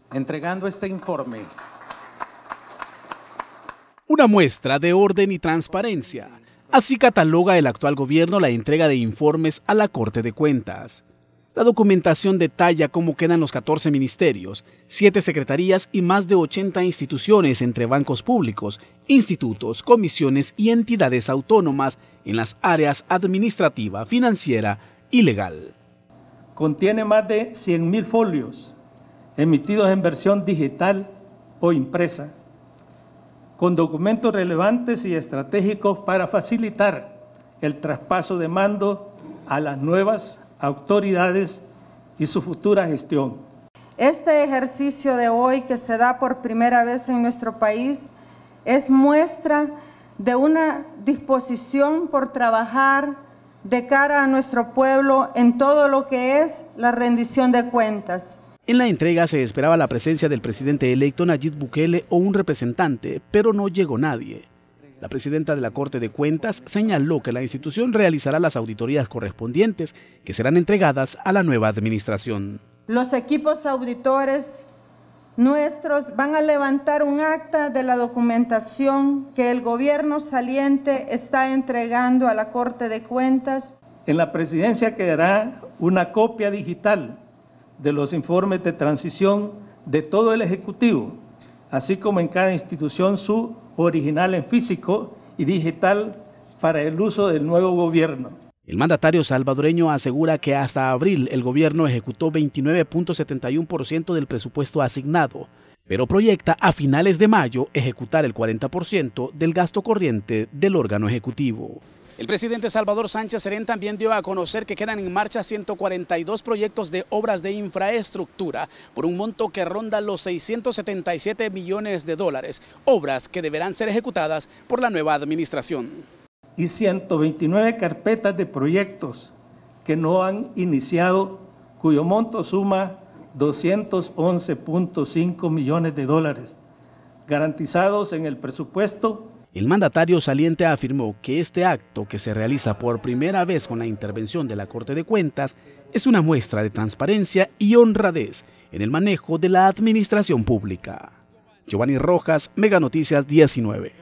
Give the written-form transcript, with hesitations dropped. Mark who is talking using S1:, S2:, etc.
S1: entregando este informe.
S2: Una muestra de orden y transparencia. Así cataloga el actual gobierno la entrega de informes a la Corte de Cuentas. La documentación detalla cómo quedan los 14 ministerios, 7 secretarías y más de 80 instituciones entre bancos públicos, institutos, comisiones y entidades autónomas en las áreas administrativa, financiera y legal.
S3: Contiene más de 100.000 folios emitidos en versión digital o impresa, con documentos relevantes y estratégicos para facilitar el traspaso de mando a las nuevas autoridades y su futura gestión.
S4: Este ejercicio de hoy, que se da por primera vez en nuestro país, es muestra de una disposición por trabajar de cara a nuestro pueblo en todo lo que es la rendición de cuentas.
S2: En la entrega se esperaba la presencia del presidente electo Nayib Bukele o un representante, pero no llegó nadie. La presidenta de la Corte de Cuentas señaló que la institución realizará las auditorías correspondientes que serán entregadas a la nueva administración.
S4: Los equipos auditores nuestros van a levantar un acta de la documentación que el gobierno saliente está entregando a la Corte de Cuentas.
S3: En la presidencia quedará una copia digital de los informes de transición de todo el Ejecutivo, así como en cada institución su original en físico y digital para el uso del nuevo gobierno.
S2: El mandatario salvadoreño asegura que hasta abril el gobierno ejecutó 29.71% del presupuesto asignado, pero proyecta a finales de mayo ejecutar el 40% del gasto corriente del órgano ejecutivo. El presidente Salvador Sánchez Serén también dio a conocer que quedan en marcha 142 proyectos de obras de infraestructura por un monto que ronda los 677 millones de dólares, obras que deberán ser ejecutadas por la nueva administración.
S3: Y 129 carpetas de proyectos que no han iniciado, cuyo monto suma 211.5 millones de dólares, garantizados en el presupuesto.
S2: El mandatario saliente afirmó que este acto, que se realiza por primera vez con la intervención de la Corte de Cuentas, es una muestra de transparencia y honradez en el manejo de la administración pública. Giovanni Rojas, Mega Noticias 19.